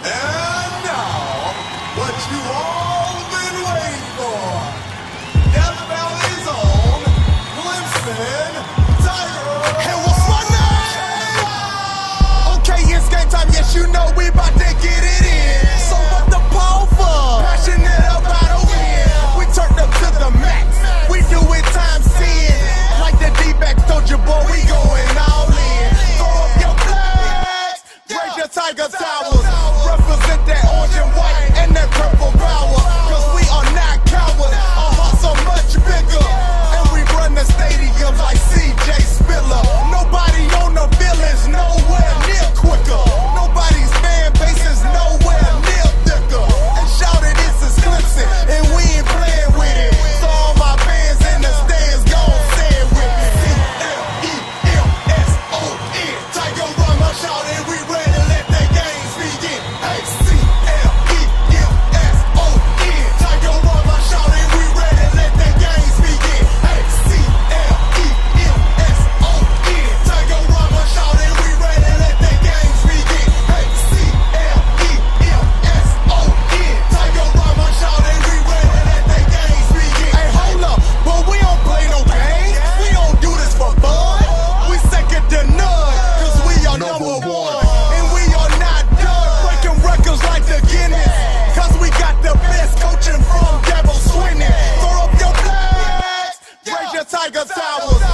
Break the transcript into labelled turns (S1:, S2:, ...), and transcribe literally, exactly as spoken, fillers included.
S1: And now, what you all been waiting for. Death Valley's own Clemson Tigers.
S2: Hey, what's my name? Okay, it's game time. Yes, you know we about to get it in. So what the ball for? Passionate about a win. We turned up to the max. We do it times ten. Like the D-backs told you, boy, we going all in. Throw up your flags. Raise your Tiger Towers. Represent that orange and white and that purple power. Cause we are not cowards. Our hearts are much bigger. And we run the stadiums like C J Spiller. Nobody on the feelings, nowhere near quicker. Nobody's fan base is nowhere near thicker. And shout it, this is Clemson, and we ain't playing with it. So all my fans in the stands gon' say it with me. C L E M S O N. Tiger run my shout and we ready to let the games begin. Hey, C L E M S O N. Tiger run my shout and we ready to let the games begin. Hey, C L E M S O N. Tiger run my shout and we ready to let the games begin. Hey, C L E M S O N. Tiger run my shout and we ready to let the games begin. Hey, hold up, but we don't play no games. We don't do this for fun. We second to none, cause we are number one. And we are not done breaking records like the Guinness. Cause we got the best coaching from Devil Swinning. Throw up your flags, raise your Tiger Towers.